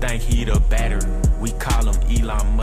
think he the battery. We call him Elon